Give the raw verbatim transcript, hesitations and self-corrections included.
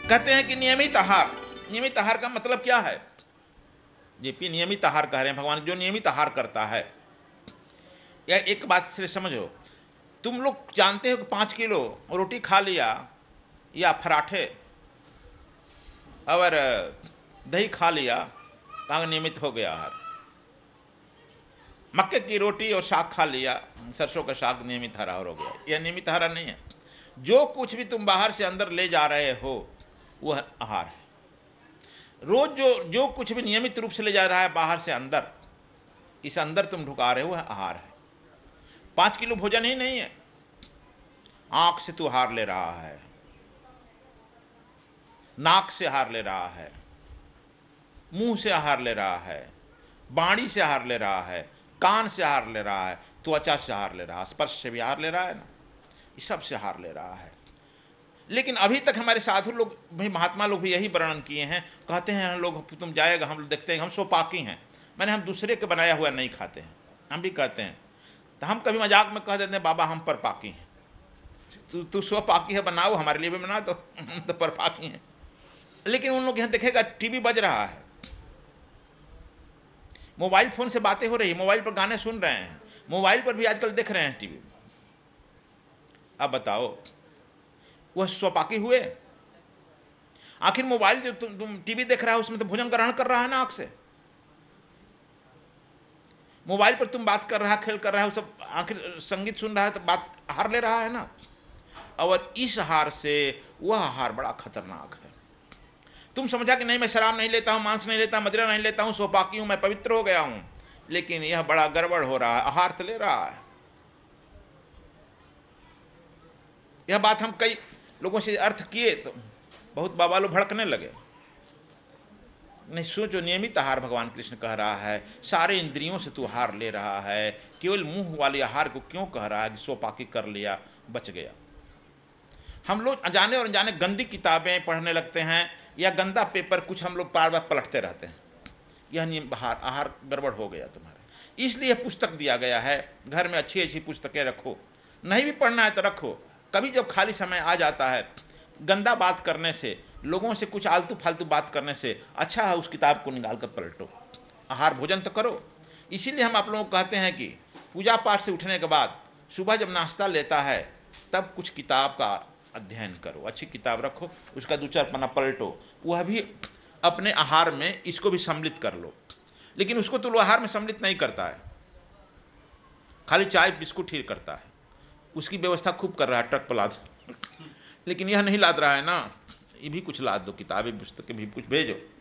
कहते हैं कि नियमित आहार, नियमित आहार का मतलब क्या है? जेपी नियमित आहार कह रहे हैं भगवान, जो नियमित आहार करता है। या एक बात से समझो, तुम लोग जानते हो कि पाँच किलो रोटी खा लिया या पराठे और दही खा लिया, कहाँ नियमित हो गया आहार। मक्के की रोटी और साग खा लिया, सरसों का साग नियमित आहार हो गया। यह नियमित आहार नहीं है। जो कुछ भी तुम बाहर से अंदर ले जा रहे हो वह आहार है। रोज जो जो कुछ भी नियमित रूप से ले जा रहा है बाहर से अंदर, इस अंदर तुम ढुका रहे हो वह आहार है। पाँच किलो भोजन ही नहीं है। आँख से तू आहार ले रहा है, नाक से आहार ले रहा है, मुंह से आहार ले रहा है, बाणी से आहार ले रहा है, कान से आहार ले रहा है, त्वचा से आहार ले रहा है, स्पर्श से भी आहार ले रहा है ना, ये सब से आहार ले रहा है। लेकिन अभी तक हमारे साधु लोग भी, महात्मा लोग भी यही वर्णन किए हैं। कहते हैं हम लोग, तुम जाएगा, हम लोग देखते हैं हम सोपाकी हैं, मैंने हम दूसरे के बनाया हुआ नहीं खाते हैं। हम भी कहते हैं, तो हम कभी मजाक में कह देते हैं बाबा हम पर पाकी हैं। तू तू स्वपाकी है, बनाओ, हमारे लिए भी बना दो, हम तो पर पाकी हैं। लेकिन उन लोग यहाँ देखेगा टीवी बज रहा है, मोबाइल फोन से बातें हो रही, मोबाइल पर गाने सुन रहे हैं, मोबाइल पर भी आजकल देख रहे हैं टीवी। अब बताओ वह स्वपाकी हुए? आखिर मोबाइल जो तुम तुम टीवी देख रहा है उसमें तो भोजन ग्रहण कर रहा है ना आंख से। मोबाइल पर तुम बात कर रहा है, खेल कर रहा है, सब आखिर संगीत सुन रहा है तो बात आहार ले रहा है ना। और इस आहार से वह आहार बड़ा खतरनाक है। तुम समझा कि नहीं मैं शराब नहीं लेता हूं, मांस नहीं लेता, मदिरा नहीं लेता हूं, स्वपाकी हूं, मैं पवित्र हो गया हूं, लेकिन यह बड़ा गड़बड़ हो रहा है, आहार तो ले रहा है। यह बात हम कई लोगों से अर्थ किए तो बहुत बाबा लोग भड़कने लगे। नहीं सोचो, नियमित आहार भगवान कृष्ण कह रहा है, सारे इंद्रियों से तू आहार ले रहा है, केवल मुंह वाले आहार को क्यों कह रहा है कि स्वपाकी कर लिया बच गया। हम लोग अनजाने और अनजाने गंदी किताबें पढ़ने लगते हैं या गंदा पेपर कुछ हम लोग बार बार पलटते रहते हैं। यह नियम आहार आहार गड़बड़ हो गया तुम्हारा। इसलिए पुस्तक दिया गया है, घर में अच्छी अच्छी पुस्तकें रखो, नहीं भी पढ़ना है तो रखो। कभी जब खाली समय आ जाता है, गंदा बात करने से, लोगों से कुछ आलतू फालतू बात करने से अच्छा है उस किताब को निकाल कर पलटो, आहार भोजन तो करो। इसीलिए हम आप लोगों को कहते हैं कि पूजा पाठ से उठने के बाद सुबह जब नाश्ता लेता है तब कुछ किताब का अध्ययन करो, अच्छी किताब रखो, उसका दो चार पन्ना पलटो, वह भी अपने आहार में इसको भी सम्मिलित कर लो। लेकिन उसको तो लो आहार में सम्मिलित नहीं करता है, खाली चाय बिस्कुट ही करता है। उसकी व्यवस्था खूब कर रहा है ट्रक पर लाद, लेकिन यह नहीं लाद रहा है ना, ये भी कुछ लाद दो, किताबें पुस्तकें भी कुछ भेजो।